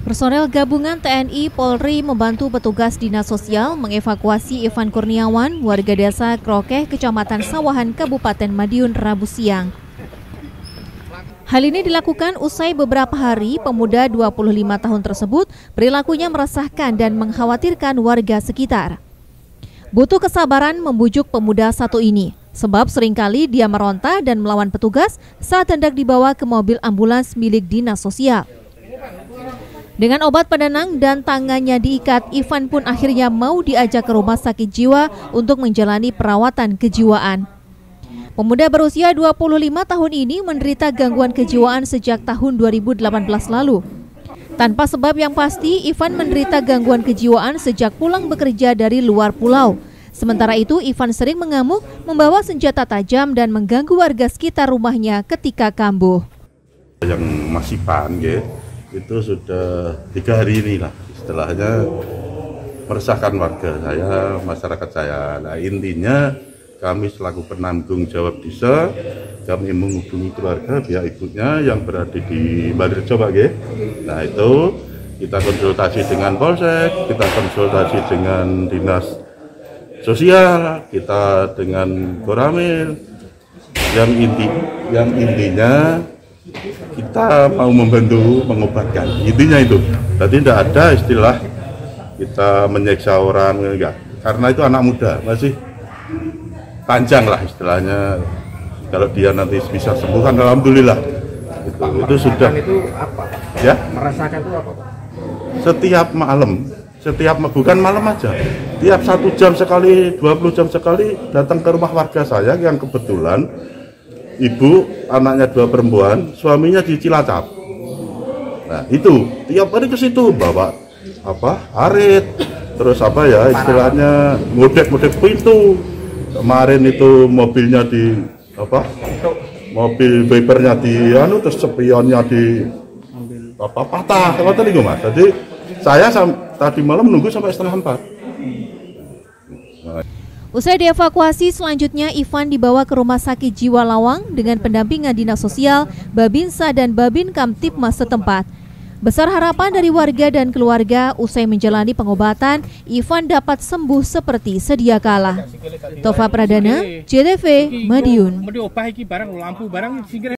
Personel gabungan TNI Polri membantu petugas dinas sosial mengevakuasi Ivan Kurniawan, warga desa Krokeh, Kecamatan Sawahan, Kabupaten Madiun, Rabu siang. Hal ini dilakukan usai beberapa hari pemuda 25 tahun tersebut perilakunya meresahkan dan mengkhawatirkan warga sekitar. Butuh kesabaran membujuk pemuda satu ini, sebab seringkali dia meronta dan melawan petugas saat hendak dibawa ke mobil ambulans milik dinas sosial. Dengan obat penenang dan tangannya diikat, Ivan pun akhirnya mau diajak ke rumah sakit jiwa untuk menjalani perawatan kejiwaan. Pemuda berusia 25 tahun ini menderita gangguan kejiwaan sejak tahun 2018 lalu. Tanpa sebab yang pasti, Ivan menderita gangguan kejiwaan sejak pulang bekerja dari luar pulau. Sementara itu, Ivan sering mengamuk, membawa senjata tajam dan mengganggu warga sekitar rumahnya ketika kambuh. Yang masih panggil itu sudah 3 hari ini lah, istilahnya meresahkan warga saya, masyarakat saya. Nah, intinya kami selaku penanggung jawab desa, kami menghubungi keluarga pihak ibunya yang berada di Badirjo, Pak. Nah, itu kita konsultasi dengan Polsek, kita konsultasi dengan dinas sosial, kita dengan Koramil. Yang intinya kita mau membantu mengobatkan, intinya itu. Jadi tidak ada istilah kita menyiksa orang, enggak. Karena itu anak muda, masih panjang lah istilahnya. Kalau dia nanti bisa sembuh kan alhamdulillah. Itu sudah. Itu apa? Ya? Merasakan itu apa, Pak? Setiap bukan malam aja. Tiap 1 jam sekali, 20 jam sekali datang ke rumah warga saya yang kebetulan ibu, anaknya 2 perempuan, suaminya di Cilacap. Nah, itu tiap hari ke situ bawa arit, terus istilahnya ngudek ngudek pintu. Kemarin itu mobilnya mobil Vipernya terus spionnya patah, tadi Mas. Jadi saya tadi malam menunggu sampai 3:30. Usai dievakuasi, selanjutnya Ivan dibawa ke Rumah Sakit Jiwa Lawang dengan pendampingan Dinas Sosial, Babinsa dan Babin Kamtipmas setempat. Besar harapan dari warga dan keluarga usai menjalani pengobatan, Ivan dapat sembuh seperti sedia kala. Tova Pradana, JTV, Madiun.